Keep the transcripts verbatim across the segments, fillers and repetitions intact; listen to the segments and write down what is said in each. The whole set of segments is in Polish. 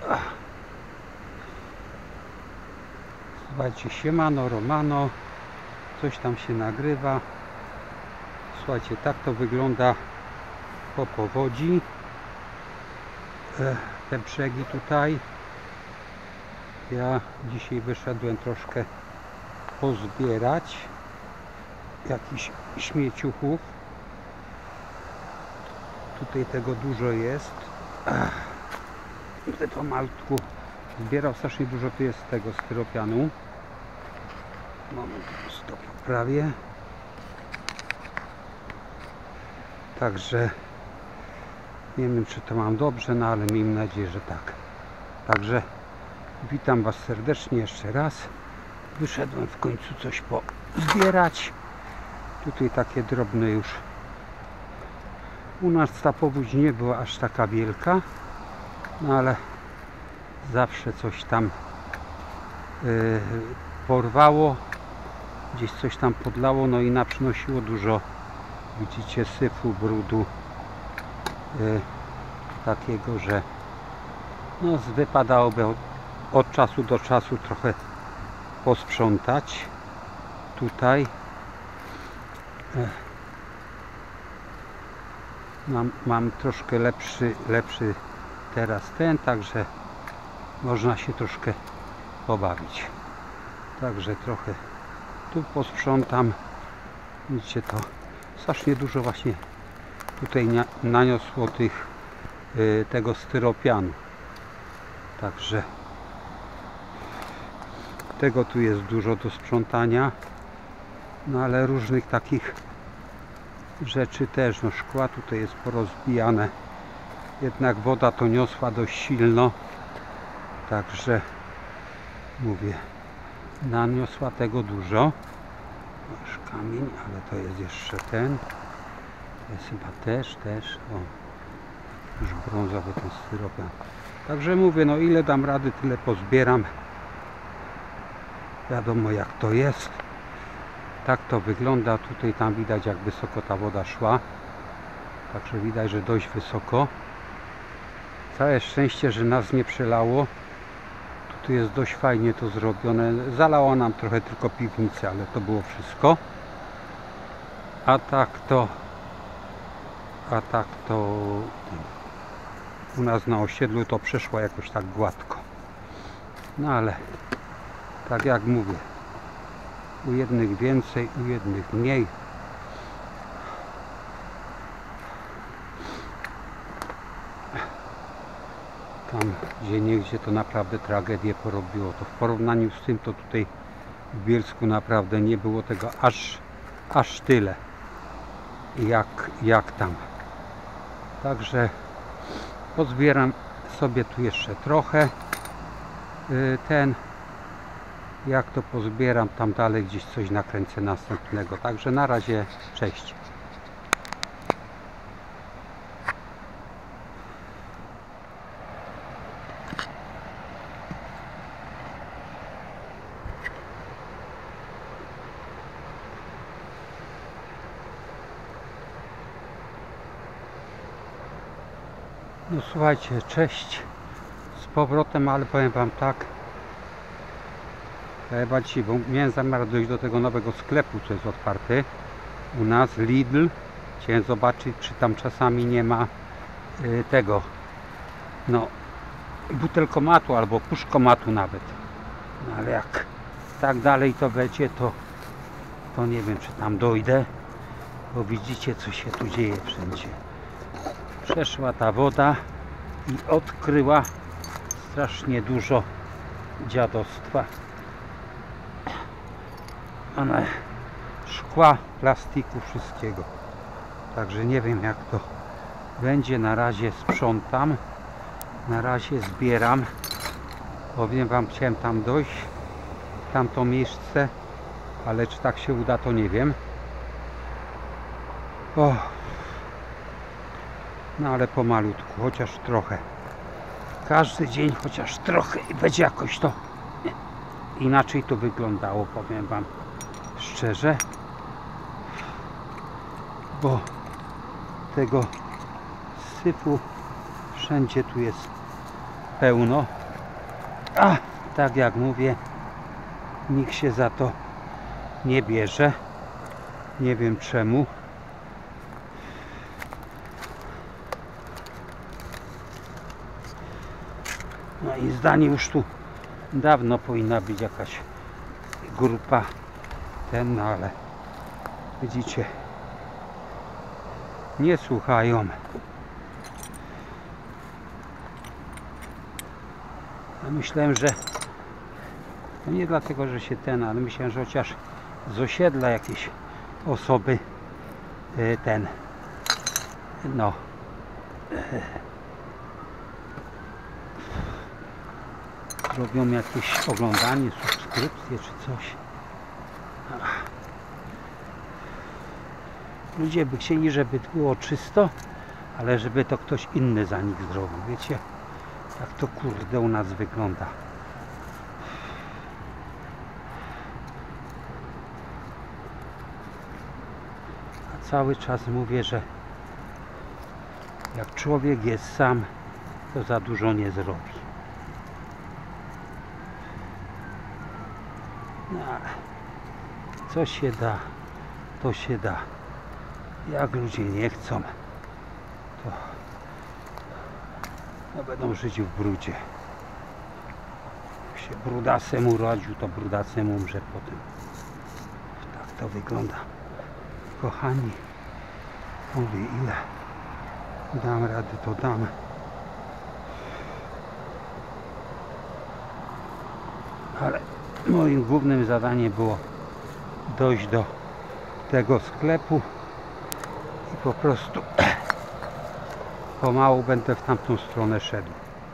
Słuchajcie, siemano, romano, coś tam się nagrywa. Słuchajcie, tak to wygląda po powodzi. Te brzegi tutaj. Ja dzisiaj wyszedłem troszkę pozbierać jakichś śmieciuchów. Tutaj tego dużo jest. Tutaj pomalutku zbierał, strasznie dużo tu jest tego styropianu. Moment, to poprawię. Także nie wiem, czy to mam dobrze, no ale miejmy nadzieję, że tak. Także witam Was serdecznie jeszcze raz. Wyszedłem w końcu coś pozbierać. Tutaj takie drobne już. U nas ta powódź nie była aż taka wielka, no ale zawsze coś tam yy, porwało, gdzieś coś tam podlało, no i naprzynosiło dużo, widzicie, syfu, brudu, yy, takiego, że no wypadałoby od, od czasu do czasu trochę posprzątać tutaj. Yy. Mam, mam troszkę lepszy, lepszy teraz ten, także można się troszkę pobawić. Także trochę tu posprzątam. Widzicie, to strasznie dużo właśnie tutaj naniosło tych, yy, tego styropianu. Także tego tu jest dużo do sprzątania. No ale różnych takich rzeczy też, no szkła tutaj jest porozbijane, jednak woda to niosła dość silno, także mówię, naniosła tego dużo. Masz kamień, ale to jest jeszcze ten, to jest chyba też, też, o, już brązowy ten styropian. Także mówię, no ile dam rady, tyle pozbieram. Wiadomo jak to jest. Tak to wygląda, tutaj tam widać jak wysoko ta woda szła, także widać, że dość wysoko. Całe szczęście, że nas nie przelało. Tutaj jest dość fajnie to zrobione, zalało nam trochę tylko piwnicę, ale to było wszystko. A tak to a tak to u nas na osiedlu to przeszło jakoś tak gładko. No ale tak jak mówię, u jednych więcej, u jednych mniej. Tam gdzie niegdzie to naprawdę tragedię porobiło. To w porównaniu z tym to tutaj w Bielsku naprawdę nie było tego aż, aż tyle jak, jak tam. Także pozbieram sobie tu jeszcze trochę ten. Jak to pozbieram, tam dalej gdzieś coś nakręcę następnego. Także na razie, cześć. No słuchajcie, cześć z powrotem, ale powiem Wam tak. Chyba dzisiaj, bo miałem zamiar dojść do tego nowego sklepu, co jest otwarty u nas, Lidl. Chciałem zobaczyć, czy tam czasami nie ma y, tego, no, butelkomatu albo puszkomatu nawet. No ale jak tak dalej to będzie, to, to nie wiem, czy tam dojdę, bo widzicie, co się tu dzieje wszędzie. Przeszła ta woda i odkryła strasznie dużo dziadostwa. One szkła, plastiku, wszystkiego. Także nie wiem jak to będzie. Na razie sprzątam, na razie zbieram. Powiem Wam, chciałem tam dojść, w tamto miejsce, ale czy tak się uda, to nie wiem. O. No ale pomalutku, chociaż trochę. Każdy dzień chociaż trochę i będzie jakoś to inaczej to wyglądało, powiem Wam szczerze, bo tego syfu wszędzie tu jest pełno. A tak jak mówię, nikt się za to nie bierze. Nie wiem czemu. Moim zdaniem już tu dawno powinna być jakaś grupa ten, no ale widzicie, nie słuchają. Ja myślałem, że no nie dlatego, że się ten, ale myślałem, że chociaż z osiedla jakieś osoby ten no robią jakieś oglądanie, subskrypcje czy coś. Ludzie by chcieli, żeby było czysto, ale żeby to ktoś inny za nich zrobił. Wiecie, jak to kurde u nas wygląda. A cały czas mówię, że jak człowiek jest sam, to za dużo nie zrobi. No, co się da, to się da. Jak ludzie nie chcą, to no będą żyć w brudzie. Jak się brudasem urodził, to brudasem umrze potem. Tak to wygląda. Kochani, mówię, ile dam rady, to dam. Ale moim głównym zadaniem było dojść do tego sklepu i po prostu pomału będę w tamtą stronę szedł.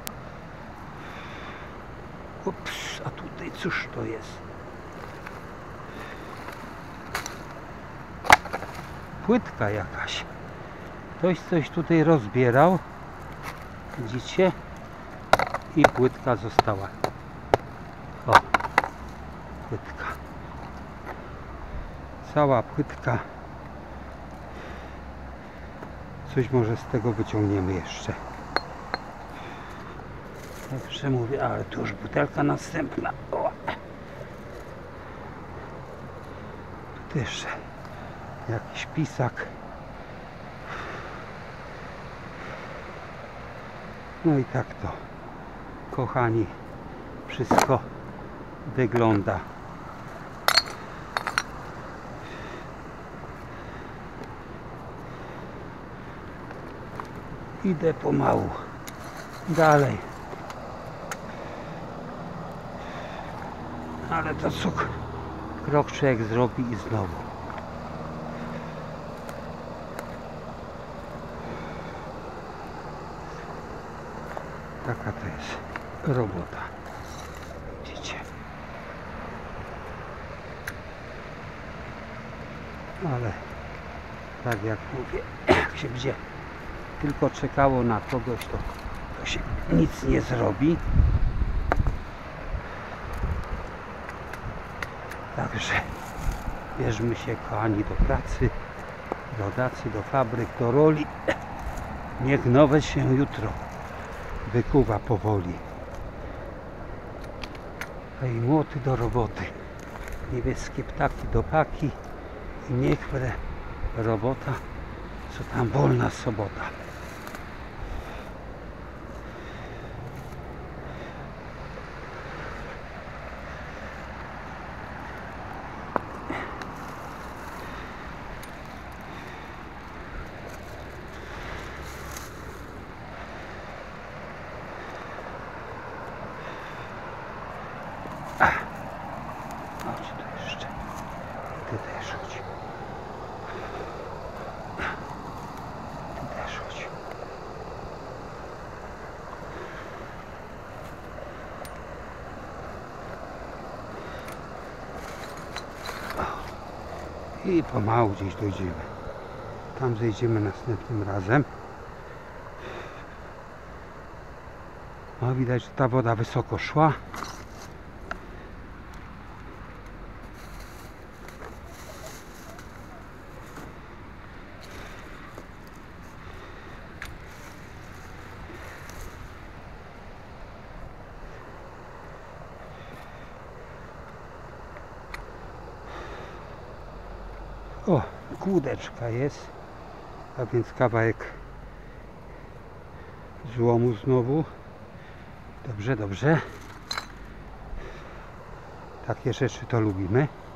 Ups, a tutaj cóż to jest? Płytka jakaś. Ktoś coś tutaj rozbierał. Widzicie? I płytka została. O, płytka. Cała płytka. Coś może z tego wyciągniemy jeszcze. Także mówię, ale tu już butelka następna. O. Tu jeszcze jakiś pisak. No i tak to, kochani, wszystko wygląda. Idę pomału dalej, ale to co krok człowiek zrobi i znowu. Taka to jest robota. Widzicie? Ale tak jak mówię, jak się będzie tylko czekało na kogoś, to, to się nic nie zrobi. Także bierzmy się, kochani, do pracy, rodacy, do fabryk, do roli. Niech nowe się jutro wykuwa powoli. A i młoty do roboty. Niebieskie ptaki do paki. I niech robota, co tam wolna sobota. Chodź tu jeszcze. Ty też chodź. Ty też chodź. I pomału gdzieś dojdziemy. Tam zejdziemy następnym razem. No widać, że ta woda wysoko szła. O, kłódeczka jest, a więc kawałek złomu znowu. Dobrze, dobrze. Takie rzeczy to lubimy.